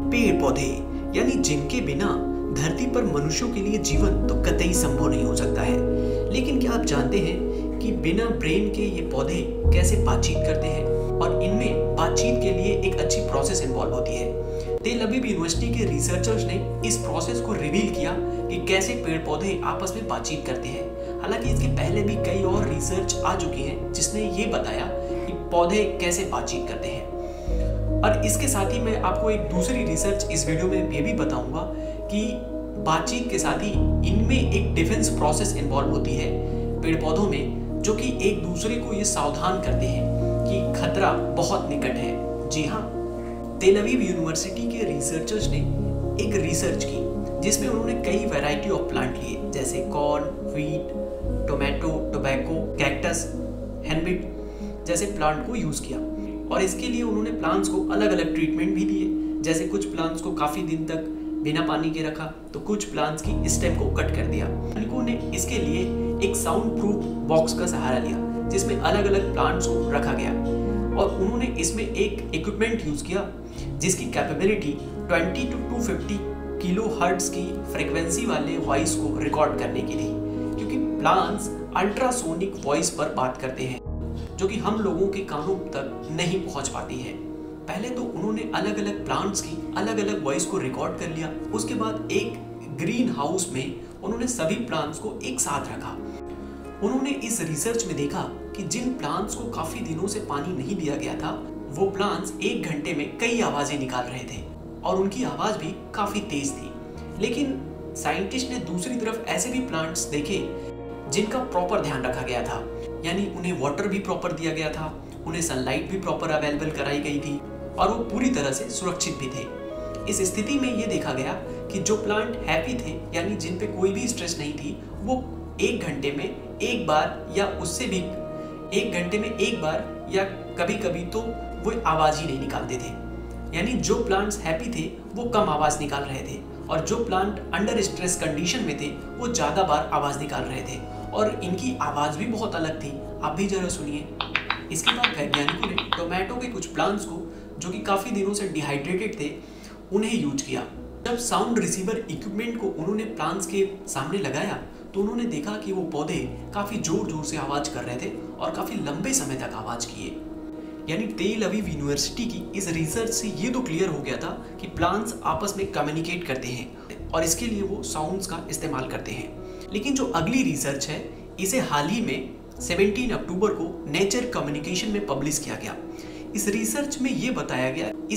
पेड़ पौधे, यानी जिनके बिना धरती पर मनुष्यों के लिए जीवन तो कतई संभव नहीं हो सकता है। लेकिन क्या आप जानते हैं कि बिना ब्रेन के ये पौधे कैसे बातचीत करते हैं और इनमें बातचीत के लिए एक अच्छी प्रोसेस इन्वॉल्व होती है। तेल अवीव यूनिवर्सिटी के रिसर्चर्स ने इस प्रोसेस को रिवील किया कि कैसे पेड़ पौधे आपस में बातचीत करते हैं। हालांकि इसके पहले भी कई और रिसर्च आ चुकी है जिसने ये बताया कि पौधे कैसे बातचीत करते हैं। और इसके साथ ही मैं आपको एक दूसरी रिसर्च इस वीडियो में ये भी बताऊंगा कि बातचीत के साथ ही इनमें एक डिफेंस प्रोसेस इन्वॉल्व होती है पेड़ पौधों में, जो कि एक दूसरे को ये सावधान करते हैं कि खतरा बहुत निकट है। जी हाँ, तेल अवीव यूनिवर्सिटी के रिसर्चर्स ने एक रिसर्च की जिसमें उन्होंने कई वैरायटी ऑफ प्लांट लिए, जैसे corn, wheat, tomato, tobacco, cactus, हैनबिट जैसे प्लांट को यूज किया। और इसके लिए उन्होंने प्लांट्स को अलग अलग ट्रीटमेंट भी दिए, जैसे कुछ प्लांट्स को काफी दिन तक बिना पानी के रखा तो कुछ प्लांट्स की स्टेम को कट कर दिया। वैज्ञानिकों ने इसके लिए एक साउंड प्रूफ बॉक्स का सहारा लिया जिसमें अलग अलग प्लांट्स को रखा गया और उन्होंने इसमें एक इक्विपमेंट यूज किया जिसकी कैपेबिलिटी 20 to 250 किलो हर्ट्ज की फ्रीक्वेंसी वाले वॉइस को रिकॉर्ड करने की थी, क्योंकि प्लांट्स अल्ट्रासोनिक वॉइस पर बात करते हैं जो कि हम लोगों के कानों तक नहीं पहुंच पाती है। पहले तो उन्होंने अलग अलग प्लांट्स की अलग अलग वॉइस को रिकॉर्ड कर लिया। उसके बाद एक ग्रीन हाउस में उन्होंने सभी प्लांट्स को एक साथ रखा। उन्होंने इस रिसर्च में देखा कि जिन प्लांट्स को काफी दिनों से पानी नहीं दिया गया था वो प्लांट्स 1 घंटे में कई आवाजें निकाल रहे थे और उनकी आवाज भी काफी तेज थी। लेकिन साइंटिस्ट ने दूसरी तरफ ऐसे भी प्लांट्स देखे जिनका प्रॉपर ध्यान रखा गया था, यानी उन्हें वाटर भी प्रॉपर दिया गया था, उन्हें सनलाइट भी प्रॉपर अवेलेबल कराई गई थी और वो पूरी तरह से सुरक्षित भी थे। इस स्थिति में ये देखा गया कि जो प्लांट हैप्पी थे, यानी जिन पे कोई भी स्ट्रेस नहीं थी, वो 1 घंटे में एक बार या उससे भी 1 घंटे में एक बार या कभी कभी तो वो आवाज ही नहीं निकालते थे। यानी जो प्लांट्स हैप्पी थे वो कम आवाज निकाल रहे थे और जो प्लांट अंडर स्ट्रेस कंडीशन में थे वो ज्यादा बार आवाज निकाल रहे थे और इनकी आवाज भी बहुत अलग थी। आप भी जरा सुनिए। इसके बाद वैज्ञानिकों ने टोमेटो के कुछ प्लांट्स को जो कि काफी दिनों से डिहाइड्रेटेड थे उन्हें यूज किया। जब साउंड रिसीवर इक्विपमेंट को उन्होंने प्लांट्स के सामने लगाया तो उन्होंने देखा कि वो पौधे काफी जोर जोर से आवाज कर रहे थे और काफी लंबे समय तक आवाज किए। यानी तेल अवीव यूनिवर्सिटी की इस रिसर्च से ये तो क्लियर हो गया था कि प्लांट्स आपस में कम्युनिकेट करते हैं और इसके लिए वो साउंड्स का इस्तेमाल करते हैं। लेकिन जो अगली रिसर्च है इसे हाल ही में 17 अक्टूबर को नेचर कम्युनिकेशन में पब्लिश किया गया। इस रिसर्च में ये बताया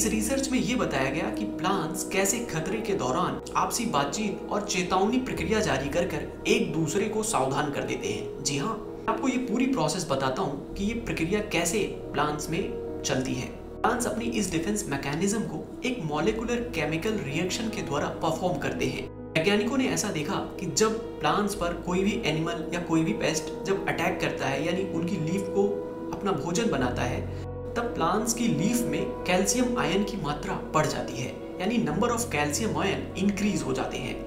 गया कि प्लांट्स कैसे खतरे के दौरान आपसी बातचीत और चेतावनी प्रक्रिया जारी कर एक दूसरे को सावधान कर देते हैं। जी हाँ, आपको ये पूरी प्रोसेस बताता हूँ कि ये प्रक्रिया कैसे प्लांट्स में चलती है। प्लांट्स अपनी इस डिफेंस मैकेनिज्म को एक मॉलिक्यूलर केमिकल रिएक्शन के द्वारा परफॉर्म करते हैं। वैज्ञानिकों ने ऐसा देखा कि जब प्लांट्स पर कोई भी एनिमल या कोई भी पेस्ट जब अटैक करता है, यानी उनकी लीफ को अपना भोजन बनाता है, तब प्लांट्स की लीफ में कैल्शियम आयन की मात्रा बढ़ जाती है, यानी number of calcium ion increase हो जाते हैं।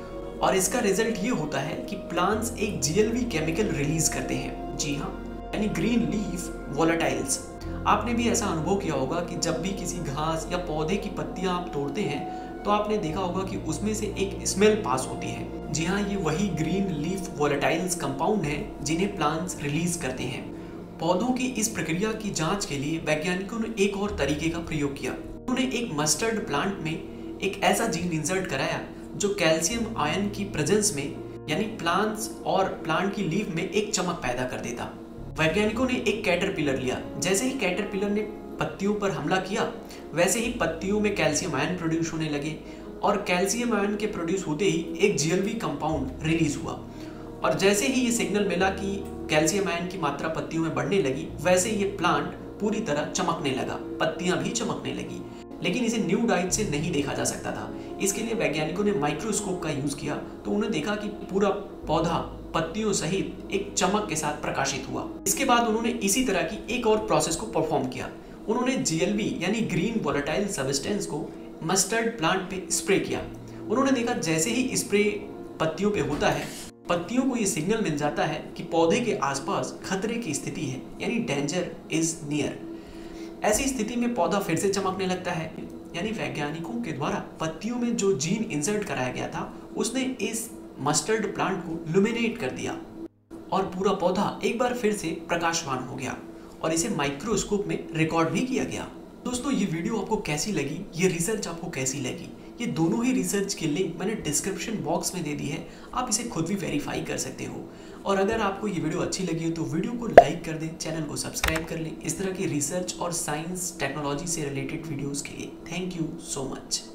और इसका रिजल्ट ये होता है कि प्लांट्स एक GLV केमिकल रिलीज करते हैं। जी हाँ, यानी ग्रीन लीफ वोलेटाइल्स। आपने भी ऐसा अनुभव किया होगा कि जब भी किसी घास या पौधे की पत्तियां आप तोड़ते हैं तो आपने देखा होगा कि उसमें से एक स्मेल पास होती है। जी हाँ, ये वही ग्रीन लीफ वोलेटाइल्स कंपाउंड है जिन्हें प्लांट्स रिलीज करते हैं। पौधों की इस प्रक्रिया की जांच के लिए वैज्ञानिकों ने एक और तरीके का प्रयोग किया। उन्होंने एक मस्टर्ड प्लांट में एक ऐसा जीन इंसर्ट कराया जो कैल्शियम आयन की प्रेजेंस में, यानी प्लांट्स और प्लांट की लीफ में एक चमक पैदा कर देता। वैज्ञानिकों ने एक कैटरपिलर लिया। जैसे ही कैटरपिलर ने पत्तियों पर हमला किया वैसे ही पत्तियों में कैल्शियम आयन प्रोड्यूस होने लगे और कैल्शियम आयन के प्रोड्यूस होते ही एक GLV कंपाउंड रिलीज हुआ। और जैसे ही ये सिग्नल मिला कि कैल्शियम आयन की मात्रा पत्तियों में बढ़ने लगी, वैसे ये प्लांट पूरी तरह चमकने लगा, पत्तियां भी चमकने लगी। लेकिन इसे न्यूड आइज से नहीं देखा जा सकता था। इसके लिए वैज्ञानिकों ने माइक्रोस्कोप का यूज किया तो उन्होंने देखा कि पूरा पौधा पत्तियों सहित एक चमक के साथ प्रकाशित हुआ। इसके बाद उन्होंने इसी तरह की एक और प्रोसेस को परफॉर्म किया। उन्होंने GLV यानी ग्रीन वोलेटाइल सब्सटेंस को मस्टर्ड प्लांट पे स्प्रे किया। उन्होंने देखा जैसे ही स्प्रे पत्तियों पे होता है, पत्तियों को ये सिग्नल मिल जाता है कि पौधे के आसपास खतरे की स्थिति है, यानी डेंजर इज नियर। ऐसी स्थिति में पौधा फिर से चमकने लगता है। यानी वैज्ञानिकों के द्वारा पत्तियों में जो जीन इंसर्ट कराया गया था उसने इस मस्टर्ड प्लांट को लुमिनेट कर दिया और पूरा पौधा एक बार फिर से प्रकाशवान हो गया और इसे माइक्रोस्कोप में रिकॉर्ड भी किया गया। दोस्तों, ये वीडियो आपको कैसी लगी, ये रिसर्च आपको कैसी लगी, ये दोनों ही रिसर्च की लिंक मैंने डिस्क्रिप्शन बॉक्स में दे दी है, आप इसे खुद भी वेरीफाई कर सकते हो। और अगर आपको ये वीडियो अच्छी लगी हो तो वीडियो को लाइक कर दें, चैनल को सब्सक्राइब कर लें इस तरह की रिसर्च और साइंस टेक्नोलॉजी से रिलेटेड वीडियोज़ के लिए। Thank you so much.